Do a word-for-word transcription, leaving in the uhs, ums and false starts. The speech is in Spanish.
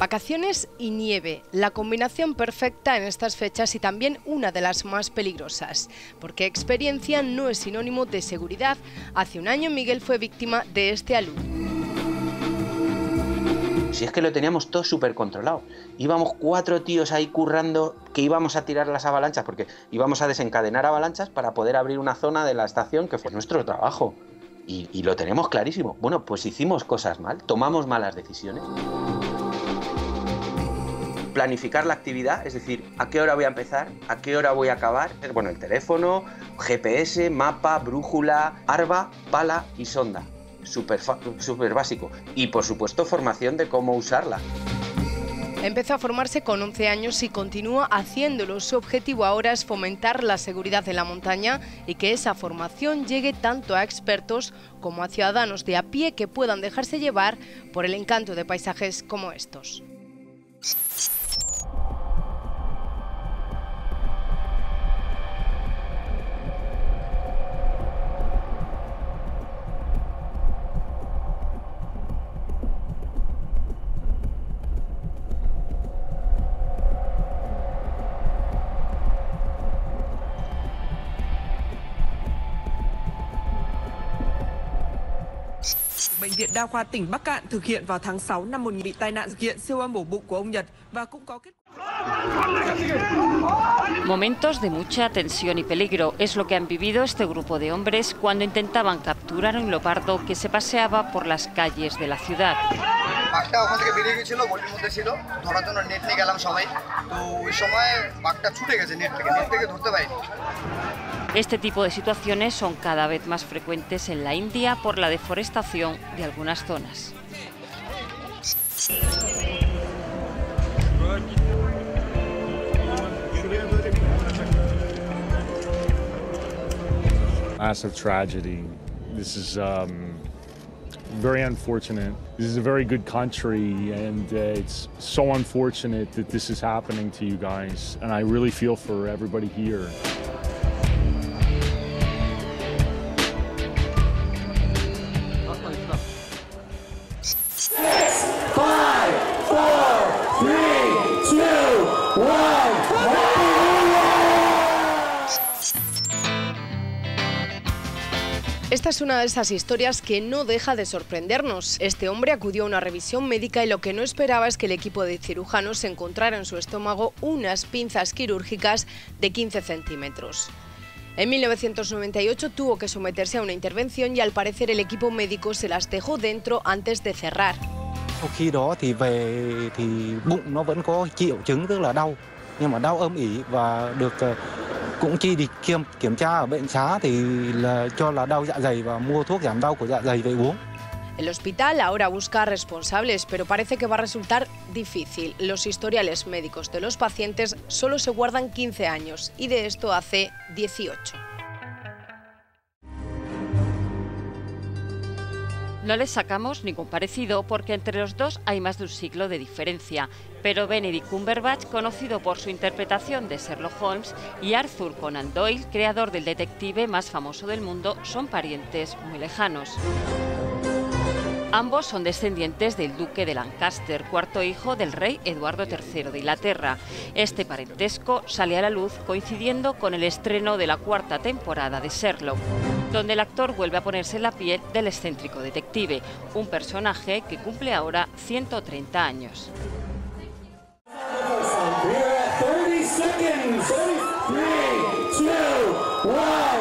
Vacaciones y nieve, la combinación perfecta en estas fechas y también una de las más peligrosas, porque experiencia no es sinónimo de seguridad. Hace un año Miguel fue víctima de este alud. Si es que lo teníamos todo súper controlado. Íbamos cuatro tíos ahí currando que íbamos a tirar las avalanchas, porque íbamos a desencadenar avalanchas para poder abrir una zona de la estación que fue nuestro trabajo. Y, y lo tenemos clarísimo. Bueno, pues hicimos cosas mal, tomamos malas decisiones. Planificar la actividad, es decir, a qué hora voy a empezar, a qué hora voy a acabar. Bueno, el teléfono, G P S, mapa, brújula, arba, pala y sonda. Súper súper básico. Y por supuesto formación de cómo usarla. Empezó a formarse con once años y continúa haciéndolo. Su objetivo ahora es fomentar la seguridad en la montaña y que esa formación llegue tanto a expertos como a ciudadanos de a pie que puedan dejarse llevar por el encanto de paisajes como estos. Bệnh viện Đa khoa tỉnh Bắc Cạn thực hiện vào tháng sáu năm một nghìn bị tai nạn thực hiện siêu âm ổ bụng của ông Nhật và cũng có kết Momentos de mucha tensión y peligro es lo que han vivido este grupo de hombres cuando intentaban capturar a un leopardo que se paseaba por las calles de la ciudad. Este tipo de situaciones son cada vez más frecuentes en la India por la deforestación de algunas zonas. Massive tragedy. This is um, very unfortunate. This is a very good country, and uh, it's so unfortunate that this is happening to you guys. And I really feel for everybody here. Esta es una de esas historias que no deja de sorprendernos. Este hombre acudió a una revisión médica y lo que no esperaba es que el equipo de cirujanos encontrara en su estómago unas pinzas quirúrgicas de quince centímetros. En mil novecientos noventa y ocho tuvo que someterse a una intervención y al parecer el equipo médico se las dejó dentro antes de cerrar. Khi đó thì về thì bụng nó vẫn có triệu chứng tức là đau, nhưng mà đau âm ỉ và được cũng chi đi kiểm kiểm tra ở bệnh xá thì là cho là đau dạ dày và mua thuốc giảm đau của dạ dày về uống. El hospital ahora busca responsables, pero parece que va a resultar difícil. Los historiales médicos de los pacientes solo se guardan quince años y de esto hace dieciocho. No les sacamos ningún parecido porque entre los dos hay más de un siglo de diferencia, pero Benedict Cumberbatch, conocido por su interpretación de Sherlock Holmes, y Arthur Conan Doyle, creador del detective más famoso del mundo, son parientes muy lejanos. Ambos son descendientes del duque de Lancaster, cuarto hijo del rey Eduardo tercero de Inglaterra. Este parentesco sale a la luz coincidiendo con el estreno de la cuarta temporada de Sherlock, donde el actor vuelve a ponerse en la piel del excéntrico detective, un personaje que cumple ahora ciento treinta años. thirty seconds. three, two, one.